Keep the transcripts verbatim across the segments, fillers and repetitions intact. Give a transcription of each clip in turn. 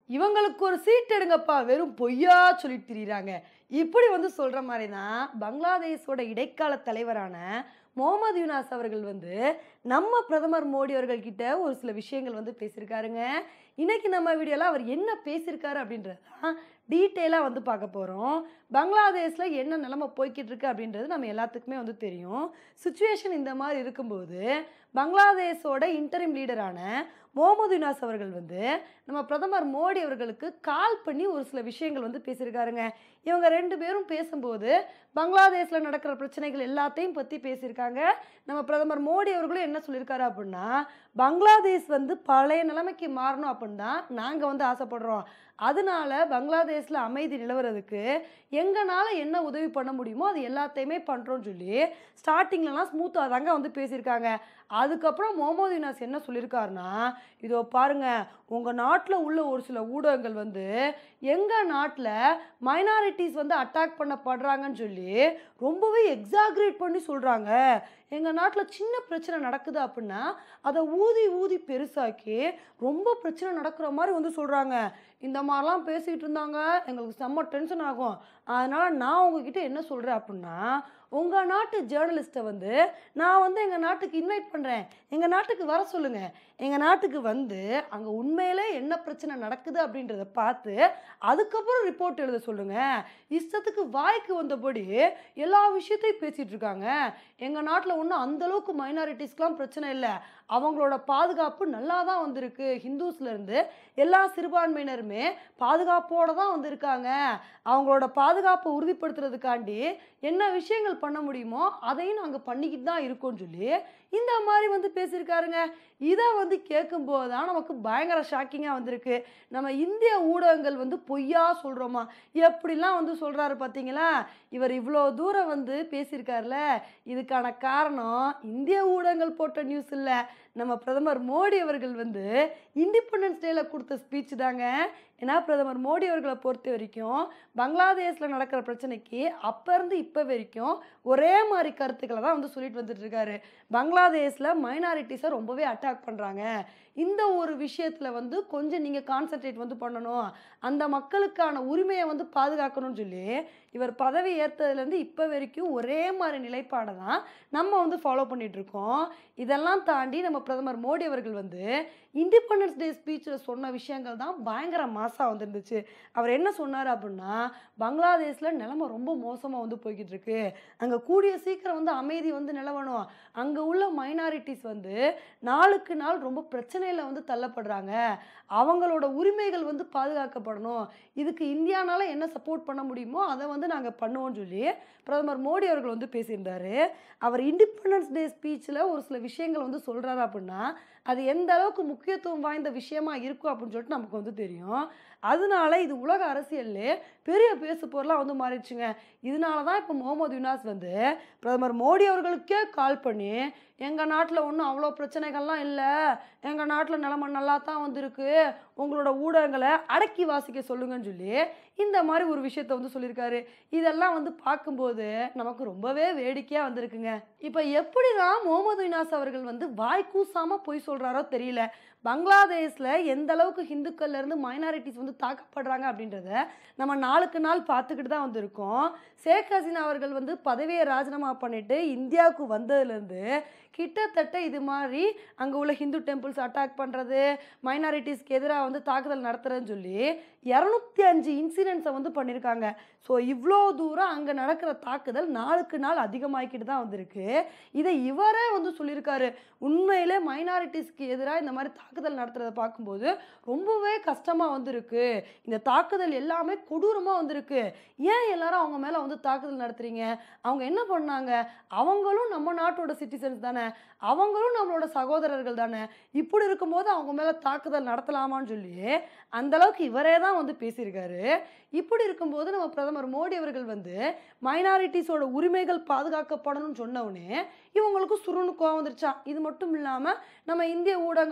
இவங்களுக்கு ஒரு சீட் எடுங்கப்பா வெறும் பொய்யா சொல்லிட்டு திரியிறாங்க. இப்படி வந்து சொல்ற மாரி தான் பங்களாதேஷோட இடைக்கால தலைவரான முகமது யூனஸ் அவர்கள் வந்து நம்ம பிரதமர் மோடி அவர்கள் கிட்ட ஒரு சில விஷயங்கள் வந்து பேசியிருக்காருங்க. இன்னைக்கு நம்ம வீடியோல அவர் என்ன பேசியிருக்காரு அப்படின்றது தான் டீட்டெயிலா வந்து பார்க்க போறோம். பங்களாதேஷ்ல என்ன நிலைமை போய்க்கிட்டு இருக்கு அப்படின்றது நம்ம எல்லாத்துக்குமே வந்து தெரியும். சிச்சுவேஷன் இந்த மாரி இருக்கும்போது பங்களாதேஷோட இன்டரிம் லீடரான முகமது யூனஸ் அவர்கள் வந்து நம்ம பிரதமர் மோடி அவர்களுக்கு கால் பண்ணி ஒரு சில விஷயங்கள் வந்து பேசியிருக்காருங்க. இவங்க ரெண்டு பேரும் பேசும்போது பங்களாதேஷ்ல நடக்கிற பிரச்சனைகள் எல்லாத்தையும் பத்தி பேசியிருக்காங்க. நம்ம பிரதமர் மோடி அவர்களும் என்ன சொல்லியிருக்காரு அப்படின்னா, பங்களாதேஷ் வந்து பழைய நிலைமைக்கு மாறணும் அப்படின்னு தான் நாங்க வந்து ஆசைப்படுறோம். அதனால பங்களாதேஷ்ல அமைதி நிலவறதுக்கு எங்கனால என்ன உதவி பண்ண முடியுமோ அது எல்லாத்தையுமே பண்றோம்னு சொல்லி ஸ்டார்ட்டிங்லலாம் ஸ்மூத்தா தாங்க வந்து பேசியிருக்காங்க. அதுக்கப்புறம் முகமது யூனஸ் என்ன சொல்லியிருக்காருன்னா, இதோ பாருங்க உங்க நாட்டுல உள்ள ஒரு சில ஊடகங்கள் வந்து எங்க நாட்டுல மைனாரிட்டீஸ் வந்து அட்டாக் பண்ணப்படுறாங்கன்னு சொல்லி ரொம்பவே எக்ஸாக்ரேட் பண்ணி சொல்றாங்க. எங்க நாட்டுல சின்ன பிரச்சனை நடக்குது அப்படின்னா அதை ஊதி ஊதி பெருசாக்கி ரொம்ப பிரச்சனை நடக்கிற மாதிரி வந்து சொல்றாங்க. இந்த மாதிரிலாம் பேசிக்கிட்டு இருந்தாங்க எங்களுக்கு செம்ம டென்ஷன் ஆகும். அதனால நான் உங்ககிட்ட என்ன சொல்றேன் அப்படின்னா, உங்க நாட்டு ஜேர்னலிஸ்ட்டை வந்து நான் வந்து எங்க நாட்டுக்கு இன்வைட் பண்றேன். எங்க நாட்டுக்கு வர சொல்லுங்க. எங்க நாட்டுக்கு வந்து அங்க உண்மையிலே என்ன பிரச்சனை நடக்குது அப்படின்றத பார்த்து அதுக்கப்புறம் ரிப்போர்ட் எழுத சொல்லுங்க. இஷ்டத்துக்கு வாய்க்கு வந்தபடி எல்லா விஷயத்தையும் பேசிட்டு இருக்காங்க. எங்க நாட்டுல ஒன்றும் அந்த அளவுக்கு மைனாரிட்டிஸ்க்குலாம் பிரச்சனை இல்லை. அவங்களோட பாதுகாப்பு நல்லா தான் வந்திருக்கு. ஹிந்துஸ்ல இருந்து எல்லா சிறுபான்மையினருமே பாதுகாப்போட தான் வந்திருக்காங்க. அவங்களோட பாதுகாப்பை உறுதிப்படுத்துறதுக்காண்டி என்ன விஷயங்கள் பண்ண முடியுமோ அதையும் நாங்கள் பண்ணிக்கிட்டு தான் இருக்கோம்னு சொல்லி இந்த மாதிரி வந்து பேசியிருக்காருங்க. இதை வந்து கேட்கும்போது தான் நமக்கு பயங்கர ஷாக்கிங்காக வந்திருக்கு. நம்ம இந்திய ஊடகங்கள் வந்து பொய்யா சொல்கிறோமா எப்படிலாம் வந்து சொல்கிறாரு பார்த்தீங்களா. இவர் இவ்வளோ தூரம் வந்து பேசியிருக்காருல, இதுக்கான காரணம் இந்திய ஊடகங்கள் போட்ட நியூஸ் இல்லை, நம்ம பிரதமர் மோடி அவர்கள் வந்து இண்டிபெண்டன்ஸ் டேல கொடுத்த ஸ்பீச் தாங்க. ஏன்னா பிரதமர் மோடி அவர்களை பொறுத்த வரைக்கும் பங்களாதேஷில் நடக்கிற பிரச்சனைக்கு அப்போ இருந்து இப்போ வரைக்கும் ஒரே மாதிரி கருத்துக்களை தான் வந்து சொல்லிட்டு வந்துட்டு இருக்காரு. பங்களாதேஷில் மைனாரிட்டிஸை ரொம்பவே அட்டாக் பண்ணுறாங்க. இந்த ஒரு விஷயத்தில் வந்து கொஞ்சம் நீங்கள் கான்சன்ட்ரேட் வந்து பண்ணணும். அந்த மக்களுக்கான உரிமையை வந்து பாதுகாக்கணும்னு சொல்லி இவர் பதவி ஏற்றதுலேருந்து இப்போ வரைக்கும் ஒரே மாதிரி நிலைப்பாடை தான் நம்ம வந்து ஃபாலோ பண்ணிட்டு இருக்கோம். இதெல்லாம் தாண்டி நம்ம பிரதமர் மோடி அவர்கள் வந்து இண்டிபெண்டன்ஸ் டே ஸ்பீச்சில் சொன்ன விஷயங்கள் தான் பயங்கர மாசாக வந்துருந்துச்சு. அவர் என்ன சொன்னார் அப்படின்னா, பங்களாதேஷில் நிலைமை ரொம்ப மோசமாக வந்து போய்கிட்டு இருக்கு. அங்கே கூடிய சீக்கிரம் வந்து அமைதி வந்து நிலவணும். அங்கே உள்ள மைனாரிட்டிஸ் வந்து நாளுக்கு நாள் ரொம்ப பிரச்சனையில் வந்து தள்ளப்படுறாங்க. அவங்களோட உரிமைகள் வந்து பாதுகாக்கப்படணும். இதுக்கு இந்தியானால என்ன சப்போர்ட் பண்ண முடியுமோ அதை வந்து நாங்கள் பண்ணுவோம்னு சொல்லி பிரதமர் மோடி அவர்கள் வந்து பேசியிருந்தாரு. அவர் இண்டிபெண்டன்ஸ் டே ஸ்பீச்சில் ஒரு சில விஷயங்கள் வந்து சொல்கிறாரு அப்படின்னா அது எந்த அளவுக்கு முக்கியத்துவம் வாய்ந்த விஷயமா இருக்கும் அப்படின்னு சொல்லிட்டு நமக்கு வந்து தெரியும். அதனால இது உலக அரசியல்லே பெரிய பேசு பொருளாக வந்து மாறிடுச்சுங்க. இதனால தான் இப்போ முகமது யூனஸ் வந்து பிரதமர் மோடி அவர்களுக்கே கால் பண்ணி எங்கள் நாட்டில் ஒன்றும் அவ்வளோ பிரச்சனைகள்லாம் இல்லை, எங்கள் நாட்டில் நிலைமை நல்லா தான் வந்திருக்கு, உங்களோட ஊடகங்களை அடக்கி வாசிக்க சொல்லுங்கன்னு சொல்லி இந்த மாதிரி ஒரு விஷயத்த வந்து சொல்லியிருக்காரு. இதெல்லாம் வந்து பார்க்கும்போது நமக்கு ரொம்பவே வேடிக்கையாக வந்திருக்குங்க. இப்போ எப்படி தான் முகமது யூனஸ் அவர்கள் வந்து வாய்க்கூசாமல் பொய் சொல்கிறாரோ தெரியல. பங்களாதேஷில் எந்த அளவுக்கு ஹிந்துக்கள்ல இருந்து மைனாரிட்டிஸ் வந்து தாக்கப்படுறாங்க அப்படின்றத நம்ம நாளுக்கு நாள் பார்த்துக்கிட்டு தான் வந்திருக்கோம். ஷேக் ஹசீனா அவர்கள் வந்து பதவியை ராஜினாமா பண்ணிட்டு இந்தியாவுக்கு வந்ததுலேருந்து கிட்டத்தட்ட இது மாதிரி அங்கே உள்ள ஹிந்து டெம்பிள்ஸ் அட்டாக் பண்ணுறது, மைனாரிட்டிஸ்க்கு எதிராக வந்து தாக்குதல் நடத்துறதுன்னு சொல்லி இரநூத்தி அஞ்சு இன்சிடென்ட்ஸை வந்து பண்ணியிருக்காங்க. ஸோ இவ்வளோ தூரம் அங்கே நடக்கிற தாக்குதல் நாளுக்கு நாள் அதிகமாகிக்கிட்டு தான் வந்திருக்கு. இதை இவரே வந்து சொல்லியிருக்காரு. உண்மையிலே மைனாரிட்டிஸ்க்கு எதிராக இந்த மாதிரி தாக்குதல் நடத்துறதை பார்க்கும்போது ரொம்பவே கஷ்டமாக வந்திருக்கு. இந்த தாக்குதல் எல்லாமே கொடூரமாக வந்திருக்கு. ஏன் எல்லாரும் அவங்க மேலே வந்து தாக்குதல் நடத்துறீங்க? அவங்க என்ன பண்ணாங்க? அவங்களும் நம்ம நாட்டோட சிட்டிசன்ஸ் தானே, அவங்களும் நம்மளோட சகோதரர்கள் தானே. இப்படி இருக்கும்போது அவங்க மேலே தாக்குதல் நடத்தலாமான்னு சொல்லி அந்த அளவுக்கு இவரே தான் வந்து பேசியிருக்காரு. இப்படி இருக்கும்போது நம்ம பிரதமர் மோடி அவர்கள் வந்து மைனாரிட்டிஸோட உரிமைகள் பாதுகாக்கப்படணும்னு சொன்னவுடனே இவங்களுக்கு சுருன்னு கோவம் வந்துருச்சான். இது மட்டும் இல்லாமல் நம்ம இந்திய ஊடகங்கள் எப்படி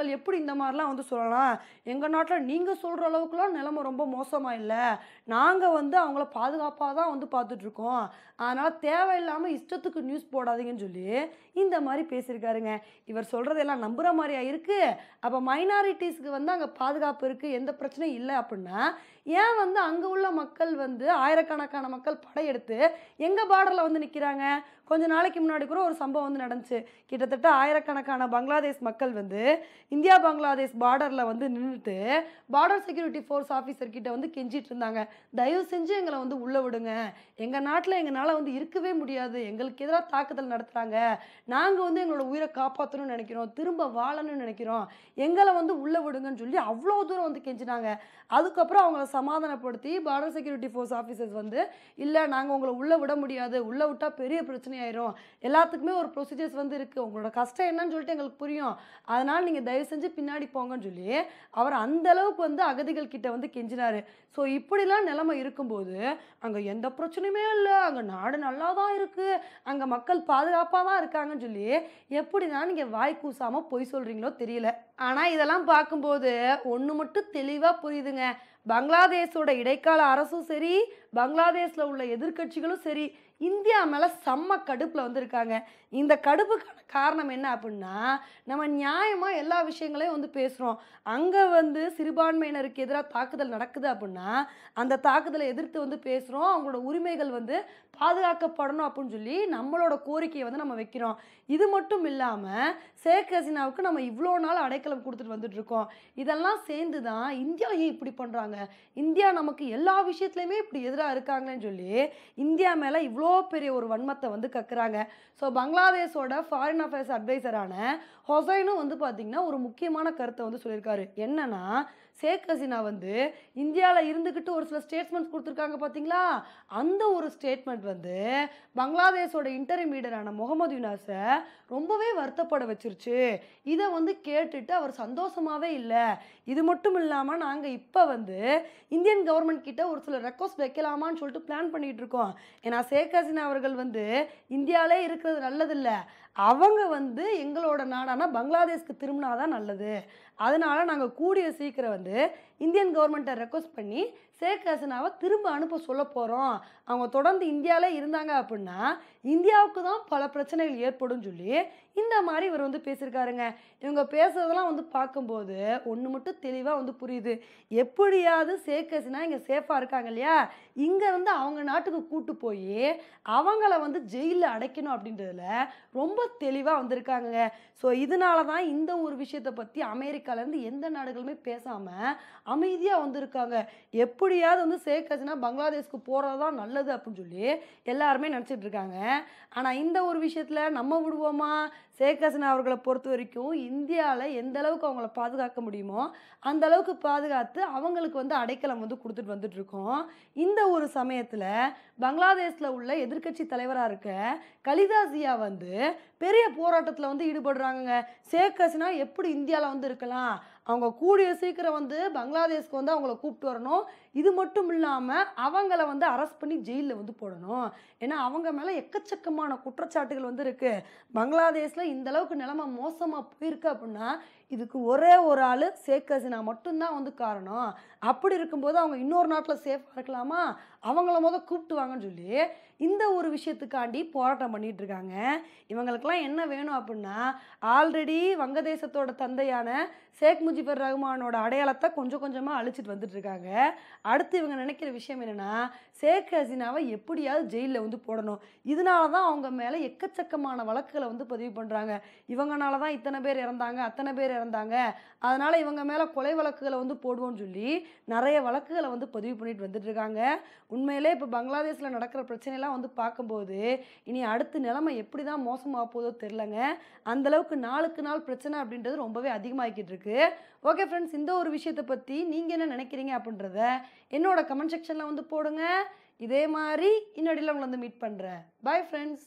இந்த மாதிரிலாம் வந்து சொல்லலாம். எங்கள் நாட்டில் நீங்கள் சொல்கிற அளவுக்குலாம் நிலைமை ரொம்ப மோசமாக இல்லை. நாங்கள் வந்து அவங்கள பாதுகாப்பாக தான் வந்து பார்த்துட்ருக்கோம். அதனால் தேவையில்லாமல் இஷ்டத்துக்கு நியூஸ் போடாதீங்கன்னு சொல்லி இந்த மாதிரி பேசியிருக்காருங்க. இவர் சொல்கிறதெல்லாம் நம்புகிற மாதிரியா இருக்குது? அப்போ மைனாரிட்டிஸ்க்கு வந்து அங்கே பாதுகாப்பு இருக்குது, எந்த பிரச்சனையும் இல்லை அப்படின்னா ஏன் வந்து அங்கே உள்ள மக்கள் வந்து ஆயிரக்கணக்கான மக்கள் படையெடுத்து எங்கள் பார்டரில் வந்து நிற்கிறாங்க? கொஞ்ச நாளைக்கு முன்னாடி கூட ஒரு சம்பவம் வந்து நடந்துச்சு. கிட்டத்தட்ட ஆயிரக்கணக்கான பங்களாதேஷ் மக்கள் வந்து இந்தியா பங்களாதேஷ் பார்டரில் வந்து நின்றுட்டு பார்டர் செக்யூரிட்டி ஃபோர்ஸ் ஆஃபீஸர் கிட்ட வந்து கெஞ்சிட்டு இருந்தாங்க. தயவு செஞ்சு எங்களை வந்து உள்ளே விடுங்க, எங்கள் நாட்டில் எங்களால் வந்து இருக்கவே முடியாது, எங்களுக்கு எதிராக தாக்குதல் நடத்துகிறாங்க, நாங்கள் வந்து எங்களோட உயிரை காப்பாற்றணும்னு நினைக்கிறோம், திரும்ப வாழணும்னு நினைக்கிறோம், எங்களை வந்து உள்ளே விடுங்கன்னு சொல்லி அவ்வளோ தூரம் வந்து கெஞ்சினாங்க. அதுக்கப்புறம் அவங்கள சமாதானப்படுத்தி பார்டர் செக்யூரிட்டி ஃபோர்ஸ் ஆஃபீஸர்ஸ் வந்து இல்லை நாங்கள் உங்களை உள்ளே விட முடியாது, உள்ளே விட்டால் பெரிய பிரச்சனை ஆயிரும், எல்லாத்துக்குமே ஒரு ப்ரொசீஜர்ஸ் வந்து இருக்குது, உங்களோட கஷ்டம் என்னன்னு சொல்லிட்டு எங்களுக்கு புரியும், அதனால் நீங்கள் தயவு செஞ்சு பின்னாடி போங்கன்னு சொல்லி அவர் அந்த அளவுக்கு வந்து அகதிகள் கிட்ட வந்து கெஞ்சினாரு. ஸோ இப்படிலாம் நிலைமை இருக்கும்போது அங்கே எந்த பிரச்சனையுமே இல்லை, அங்கே நாடு நல்லா தான் இருக்குது, அங்கே மக்கள் பாதுகாப்பாக தான் இருக்காங்கன்னு சொல்லி எப்படி தான் நீங்கள் வாய் கூசாமல் பொய் சொல்கிறீங்களோ தெரியல. ஆனால் இதெல்லாம் பார்க்கும்போது ஒன்று மட்டும் தெளிவாக புரியுதுங்க. பங்களாதேஷோட இடைக்கால அரசும் சரி, பங்களாதேஷில் உள்ள எதிர்க்கட்சிகளும் சரி, இந்தியா மேலே செம்ம கடுப்பில் வந்து இருக்காங்க. இந்த கடுப்புக்கான காரணம் என்ன அப்படின்னா, நம்ம நியாயமாக எல்லா விஷயங்களையும் வந்து பேசுகிறோம். அங்கே வந்து சிறுபான்மையினருக்கு எதிராக தாக்குதல் நடக்குது அப்படின்னா அந்த தாக்குதலை எதிர்த்து வந்து பேசுகிறோம், அவங்களோட உரிமைகள் வந்து பாதுகாக்கப்படணும் அப்படின்னு சொல்லி நம்மளோட கோரிக்கையை வந்து நம்ம வைக்கிறோம். இது மட்டும் இல்லாமல் ஷேக் ஹசீனாவுக்கு நம்ம இவ்வளோ நாள் அடைக்கலம் கொடுத்துட்டு வந்துட்டு இருக்கோம். இதெல்லாம் சேர்ந்து தான் இந்தியா ஏன் இப்படி பண்ணுறாங்க, இந்தியா நமக்கு எல்லா விஷயத்துலையுமே இப்படி எதிராக இருக்காங்கன்னு சொல்லி இந்தியா மேலே இவ்வளோ பெரிய ஒரு வன்மத்தை வந்து கக்குறாங்க. ஸோ பங்களாதேஷோட ஃபாரின் அஃபேர்ஸ் அட்வைசரான ஹொசைனும் வந்து பார்த்திங்கன்னா ஒரு முக்கியமான கருத்தை வந்து சொல்லியிருக்காரு. என்னன்னா, ஷேக் ஹசீனா வந்து இந்தியாவில் இருந்துக்கிட்டு ஒரு சில ஸ்டேட்மெண்ட்ஸ் கொடுத்துருக்காங்க பார்த்தீங்களா, அந்த ஒரு ஸ்டேட்மெண்ட் வந்து பங்களாதேஷோட இன்டர்மீடியரான முகமது யூனாஸை ரொம்பவே வருத்தப்பட வச்சிருச்சு. இதை வந்து கேட்டுட்டு அவர் சந்தோஷமாகவே இல்லை. இது மட்டும் இல்லாமல் நாங்கள் இப்போ வந்து இந்தியன் கவர்மெண்ட் கிட்ட ஒரு சில ரெக்வஸ்ட் வைக்கலாமான்னு சொல்லிட்டு பிளான் பண்ணிகிட்டு இருக்கோம். ஏன்னா ஷேக் ஹசீனா அவர்கள் வந்து இந்தியாவிலே இருக்கிறது நல்லதில்லை, அவங்க வந்து எங்களோட நாடான பங்களாதேஷ்க்கு திரும்பினாதான் நல்லது, அதனால நாங்கள் கூடிய சீக்கிரம் வந்து இந்தியன் கவர்மெண்ட்டை ரெக்வஸ்ட் பண்ணி ஷேக் ஹசீனாவை திரும்ப அனுப்ப சொல்ல போகிறோம். அவங்க தொடர்ந்து இந்தியாவிலே இருந்தாங்க அப்படின்னா இந்தியாவுக்கு தான் பல பிரச்சனைகள் ஏற்படும் சொல்லி இந்த மாதிரி இவர் வந்து பேசியிருக்காருங்க. இவங்க பேசுறதெல்லாம் வந்து பார்க்கும்போது ஒன்று மட்டும் தெளிவாக வந்து புரியுது, எப்படியாவது ஷேக் ஹசீனா இங்கே சேஃபாக இருக்காங்க இல்லையா, இங்கேருந்து அவங்க நாட்டுக்கு கூட்டு போய் அவங்கள வந்து ஜெயிலில் அடைக்கணும் அப்படின்றதுல ரொம்ப தெளிவாக வந்திருக்காங்க. ஸோ இதனால தான் இந்த ஒரு விஷயத்தை பற்றி அமெரிக்காவிலேருந்து எந்த நாடுகளுமே பேசாமல் அமைதியாக வந்திருக்காங்க. எப்படியாவது வந்து ஷேக் ஹசீனா பங்களாதேஷ்க்கு போகிறது தான் நல்லது அப்படின்னு சொல்லி எல்லாருமே நினச்சிட்டு இருக்காங்க. ஆனால் இந்த ஒரு விஷயத்தில் நம்ம விடுவோமா? ஷேக் ஹசீனா அவர்களை பொறுத்த வரைக்கும் இந்தியாவில் எந்த அளவுக்கு அவங்கள பாதுகாக்க முடியுமோ அந்த அளவுக்கு பாதுகாத்து அவங்களுக்கு வந்து அடைக்கலம் வந்து கொடுத்துட்டு வந்துட்டு இருக்கோம். இந்த ஒரு சமயத்தில் பங்களாதேஷில் உள்ள எதிர்க்கட்சி தலைவராக இருக்க கலிதா ஜியா வந்து பெரிய போராட்டத்தில் வந்து ஈடுபடுறாங்க. ஷேக் ஹசீனா எப்படி இந்தியாவில் வந்து இருக்கலாம், அவங்க கூடிய சீக்கிரம் வந்து பங்களாதேஷ்க்கு வந்து அவங்கள கூப்பிட்டு வரணும், இது மட்டும் இல்லாமல் அவங்கள வந்து அரெஸ்ட் பண்ணி ஜெயிலில் வந்து போடணும், ஏன்னா அவங்க மேலே எக்கச்சக்கமான குற்றச்சாட்டுகள் வந்து இருக்குது. பங்களாதேஷில் இந்த அளவுக்கு நிலைமை மோசமாக போயிருக்கு அப்படின்னா இதுக்கு ஒரே ஒரு ஆள் ஷேக் ஹசீனா மட்டும்தான் வந்து காரணம். அப்படி இருக்கும்போது அவங்க இன்னொரு நாட்டில் சேஃபாக இருக்கலாமா, அவங்கள முதல் கூப்பிட்டு வாங்கன்னு சொல்லி இந்த ஒரு விஷயத்துக்காண்டி போராட்டம் பண்ணிகிட்டு இருக்காங்க. இவங்களுக்கெல்லாம் என்ன வேணும் அப்படின்னா, ஆல்ரெடி வங்கதேசத்தோட தந்தையான ஷேக் முஜிபுர் ரஹ்மானோட அடையாளத்தை கொஞ்சம் கொஞ்சமாக அழிச்சிட்டு வந்துட்டு இருக்காங்க. அடுத்து இவங்க நினைக்கிற விஷயம் என்னென்னா, ஷேக் ஹசீனாவை எப்படியாவது ஜெயிலில் வந்து போடணும். இதனால தான் அவங்க மேலே எக்கச்சக்கமான வழக்குகளை வந்து பதிவு பண்ணுறாங்க. இவங்கனால தான் இத்தனை பேர் இறந்தாங்க, அத்தனை பேர் இறந்தாங்க, அதனால் இவங்க மேலே கொலை வழக்குகளை வந்து போடுவோம்னு சொல்லி நிறைய வழக்குகளை வந்து பதிவு பண்ணிட்டு வந்துட்டு இருக்காங்க. உண்மையிலே இப்போ பங்களாதேஷில் நடக்கிற பிரச்சனைலாம் வந்து பார்க்கும்போது இனி அடுத்த நிலைமை எப்படி தான் மோசமாக போதோ தெரிலங்க. அந்தளவுக்கு நாளுக்கு நாள் பிரச்சனை அப்படின்றது ரொம்பவே அதிகமாகிக்கிட்டு இருக்கு. ஓகே ஃப்ரெண்ட்ஸ், இந்த ஒரு விஷயத்தை பற்றி நீங்கள் என்ன நினைக்கிறீங்க அப்படின்றத என்னோட கமெண்ட் செக்ஷனில் வந்து போடுங்க. இதே மாதிரி இன்னொடியில் உங்களை வந்து மீட் பண்ணுறேன். Bye friends.